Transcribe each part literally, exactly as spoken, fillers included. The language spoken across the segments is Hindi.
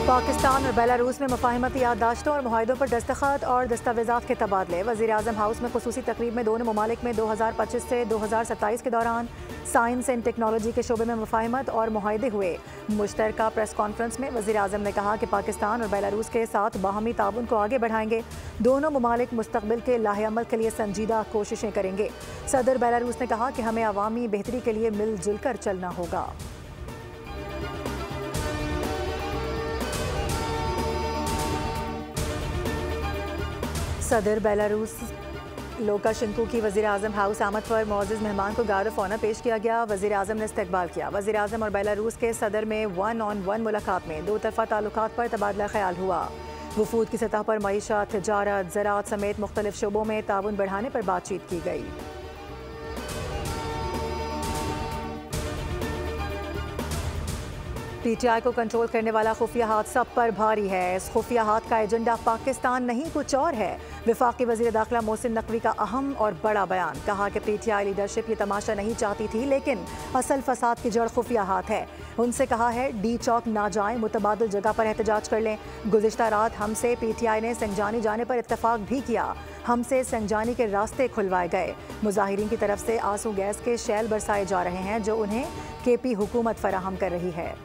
पाकिस्तान और बेलारूस में मुफाहमती याददाश्तों और मुआहदों पर दस्तखत और दस्तावेज़ात के तबादले। वज़ीर आज़म हाउस में खुसूसी तकरीब में दोनों ममालिक में दो हज़ार पच्चीस से दो हज़ार सत्ताईस के दौरान साइंस एंड टेक्नोलॉजी के शोबे में मुफाहमत और मुआहदे हुए। मुश्तरका प्रेस कॉन्फ्रेंस में वज़ीर आज़म ने कहा कि पाकिस्तान और बेलारूस के साथ बाहमी ताउन को आगे बढ़ाएंगे। दोनों ममालिक मुस्तकबिल के लाहेअमल के लिए संजीदा कोशिशें करेंगे। सदर बेलारूस ने कहा कि हमें अवामी बेहतरी के लिए मिलजुल कर चलना होगा। सदर बेलारूस लुकाशेंको की वज़ीर आज़म हाउस आमद पर मुअज़्ज़ज़ मेहमान को गार्ड ऑफ ऑनर पेश किया गया। वज़ीर आज़म ने इस्तकबाल किया। वज़ीर आज़म और बेलारूस के सदर में वन ऑन वन मुलाकात में दो तरफ़ा ताल्लुकात पर तबादला ख्याल हुआ। वफूद की सतह पर मईशत, तिजारत, ज़राअत समेत मुख्तलिफ शोबों में ताउन बढ़ाने पर बातचीत की गई। पीटीआई को कंट्रोल करने वाला खुफिया हाथ सब पर भारी है। इस खुफिया हाथ का एजेंडा पाकिस्तान नहीं कुछ और है। वफाकी वज़ीर दाखिला मोहसिन नकवी का अहम और बड़ा बयान। कहा कि पीटीआई लीडरशिप ये तमाशा नहीं चाहती थी, लेकिन असल फसाद की जड़ खुफिया हाथ है। उनसे कहा है डी चौक ना जाएं, मुतबादिल जगह पर एहतजाज कर लें। गुज़िश्ता रात हमसे पीटीआई ने संजानी जाने पर इत्तफाक भी किया। हमसे संजानी के रास्ते खुलवाए गए। मुजाहिरीन की तरफ से आंसू गैस के शैल बरसाए जा रहे हैं, जो उन्हें केपी हुकूमत फराहम कर रही है।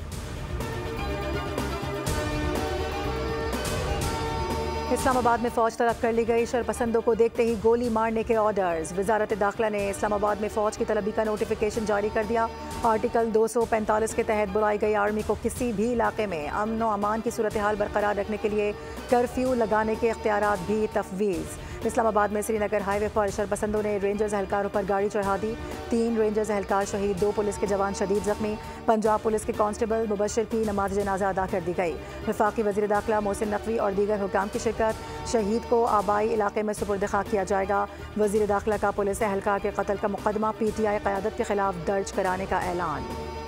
इस्लामाबाद में फौज तलब कर ली गई। शरपसंदों को देखते ही गोली मारने के ऑर्डर्स। वजारत दाखिला ने इस्लामाबाद में फौज की तलबी का नोटिफिकेशन जारी कर दिया। आर्टिकल दो सौ पैंतालीस के तहत बुलाई गई आर्मी को किसी भी इलाके में अमन व अमान की सूरत हाल बरकरार रखने के लिए कर्फ्यू लगाने के इख्तियारात भी तफवीज़। इस्लामाबाद में श्रीनगर हाईवे पर शरपसंदों ने रेंजर्स एहलकारों पर गाड़ी चढ़ा दी। तीन रेंजर्स एहलकार शहीद, दो पुलिस के जवान शदीद जख्मी। पंजाब पुलिस के कांस्टेबल मुबशर की नमाज जनाजा अदा कर दी गई। वफाकी वज़ीर दाखिला मोहसिन नकवी और दीगर हुकाम की शिरकत। शहीद को आबाई इलाके में सुपुर्द खाक किया जाएगा। वज़ीर दाखिला का पुलिस एहलकार के कत्ल का मुकदमा पीटीआई क़यादत के खिलाफ दर्ज कराने का ऐलान।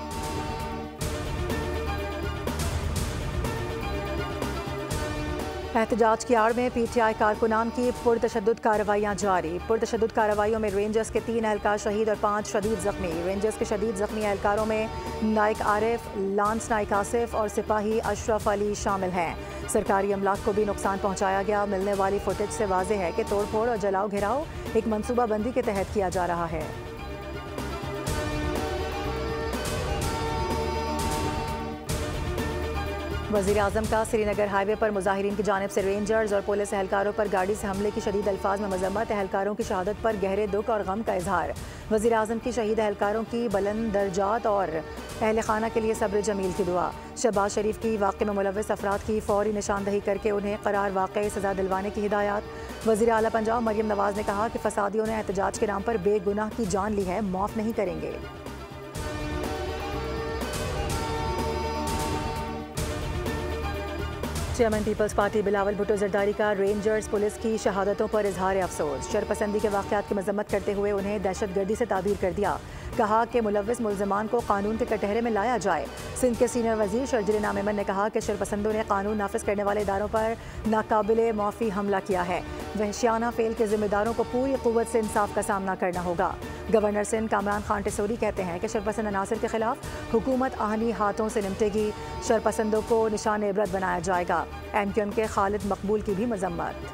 एहतजाज की आड़ में पीटीआई कारकुनान की पुरतशद्दुद कार्रवाइयाँ जारी। पुरतशद्दुद कार्रवाइयों में रेंजर्स के तीन एहलकार शहीद और पाँच शदीद जख्मी। रेंजर्स के शदीद जख्मी एहलकारों में नाइक आरिफ, लांस नाइक आसिफ और सिपाही अशरफ अली शामिल हैं। सरकारी अमलाक को भी नुकसान पहुँचाया गया। मिलने वाली फुटेज से वाज़ेह है कि तोड़ फोड़ और जलाओ घिराव एक मनसूबाबंदी के तहत किया जा रहा है। वज़ीर आज़म का श्रीनगर हाईवे पर मुजाहिरीन की जानिब से रेंजर्स और पुलिस एहलकारों पर गाड़ी से हमले की शदीद अल्फाज में मजम्मत। एहलकारों की शहादत पर गहरे दुख और गम का इजहार। वज़ीर आज़म की शहीद एहलकारों की बुलंद दर्जात और अहल खाना के लिए सब्र जमील की दुआ। शहबाज शरीफ की वाक़े में मुलव्वस अफराद की फौरी निशानदही करके उन्हें करार वाक़ई सज़ा दिलवाने की हिदायत। वज़ीर आला पंजाब मरियम नवाज़ ने कहा कि फसादियों ने एहतजाज के नाम पर बेगुनाह की जान ली है, माफ़ नहीं करेंगे। Chairman Peoples Party Bilawal Bhutto Zardari का रेंजर्स पुलिस की शहादतों पर इजहार अफसोस। शरपसंदी के वाक़यात की मजम्मत करते हुए उन्हें दहशतगर्दी से ताबीर कर दिया। कहा कि मुलव्वस मुल्ज़िमान को कानून के कटहरे में लाया जाए। सिंध के सीनियर वजीर शर्जिल नामेमन ने कहा कि शरपसंदों ने कानून नाफिज करने वाले इदारों पर नाकाबिले माफ़ी हमला किया है। वहशियाना फेल के जिम्मेदारों को पूरी क़ुव्वत से इंसाफ का सामना करना होगा। गवर्नर सिंध कामरान खान टिसोरी कहते हैं कि शरपसंद अनासर के खिलाफ हुकूमत आहनी हाथों से निपटेगी। शरपसंदों को निशान इबरत बनाया जाएगा। एम क्यू एम के खालिद मकबूल की भी मजम्मत।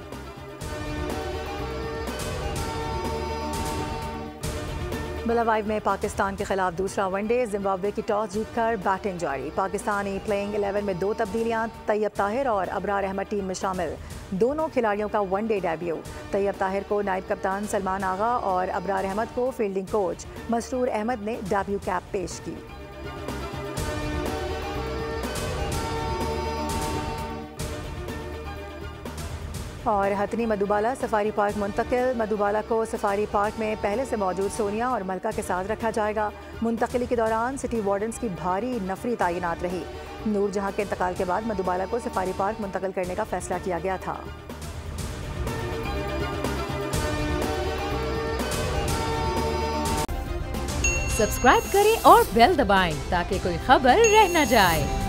मलावाइव में पाकिस्तान के खिलाफ दूसरा वनडे। जिम्बाब्वे की टॉस जीतकर बैटिंग जारी। पाकिस्तानी प्लेइंग इलेवन में दो तब्दीलियां। तैयब ताहिर और अबरार अहमद टीम में शामिल। दोनों खिलाड़ियों का वनडे डेब्यू। तैयब ताहिर को नायब कप्तान सलमान आगा और अबरार अहमद को फील्डिंग कोच मसरूर अहमद ने डेब्यू कैप पेश की। और हथनी मधुबाला सफारी पार्क मुंतकिल। मधुबाला को सफारी पार्क में पहले से मौजूद सोनिया और मलका के साथ रखा जाएगा। मुंतकिली के दौरान सिटी वार्डन्स की भारी नफरी तैनात रही। नूरजहां के इंतकाल के बाद मधुबाला को सफारी पार्क मुंतकिल करने का फैसला किया गया था। सब्सक्राइब करें और बेल दबाएं ताकि कोई खबर रह न जाए।